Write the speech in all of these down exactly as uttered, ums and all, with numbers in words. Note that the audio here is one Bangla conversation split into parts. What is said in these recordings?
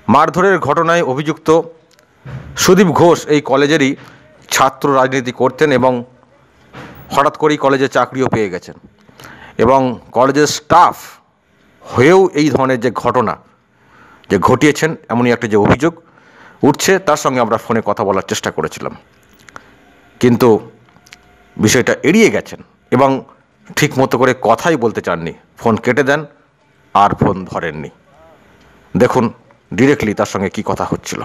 মারধরের ঘটনায় অভিযুক্ত সুদীপ ঘোষ এই কলেজেরই ছাত্র রাজনীতি করতেন এবং হঠাৎ করেই কলেজে চাকরিও পেয়ে গেছেন এবং কলেজের স্টাফ হয়েও এই ধরনের যে ঘটনা যে ঘটিয়েছেন এমনই একটা যে অভিযোগ উঠছে তার সঙ্গে আমরা ফোনে কথা বলার চেষ্টা করেছিলাম, কিন্তু বিষয়টা এড়িয়ে গেছেন এবং ঠিক মতো করে কথাই বলতে চাননি, ফোন কেটে দেন আর ফোন ধরেননি। দেখুন ডিরেক্টলি তার সঙ্গে কি কথা হচ্ছিল।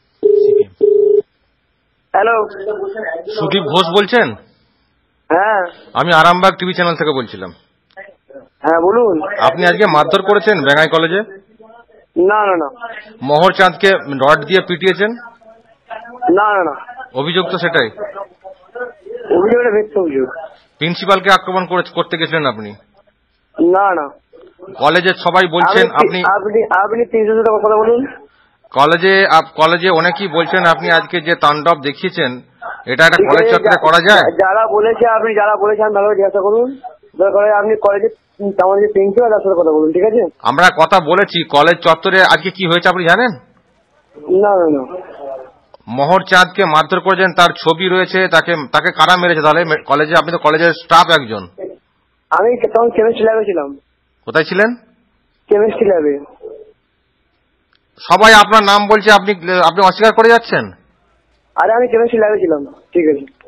হ্যালো, সুদীপ ঘোষ বলছেন? হ্যাঁ আমি আরামবাগ টিভি চ্যানেল থেকে বলছিলাম। হ্যাঁ বলুন। আপনি আজকে মারধর করেছেন বেঙ্গাই কলেজে? না না না মোহর চাঁদকে রড দিয়ে পিটিয়েছেন? না না না অভিযোগ তো সেটাই। অভিযোগটা মিথ্যা অভিযোগ। প্রিন্সিপালকে আক্রমণ করতে গেছিলেন আপনি? না না কলেজের সবাই বলছেন আপনি আপনি আপনি তিনশো টাকা কথা বলুন। কলেজে কলেজে অনেকেই বলছেন আপনি আজকে যে তাণ্ডব দেখিয়েছেন এটা একটা কলেজ চত্বরে করা যায়? যারা বলেছে আপনি যারা বলেছেন ভালো জিজ্ঞাসা করুন, দরকার আপনি কলেজে আমাদের প্রিন্সিপাল তার সাথে কথা বলুন, ঠিক আছে? আমরা কথা বলেছি কলেজ চত্বরে আজকে কি হয়েছে আপনি জানেন? না না না মোহর চাঁদকে মারধর করেছেন, তার ছবি রয়েছে। তাকে তাকে কারা মেরেছে তাহলে কলেজে? আপনি তো কলেজের স্টাফ একজন। আমি তখন কেমিস্ট্রি ল্যাবে ছিলাম। কোথায় ছিলেন? কেমিস্ট্রি ল্যাবে। সবাই আপনার নাম বলছে, আপনি আপনি অস্বীকার করে যাচ্ছেন। আরে আমি কেমিস্ট্রি ল্যাবে ছিলাম। ঠিক আছে।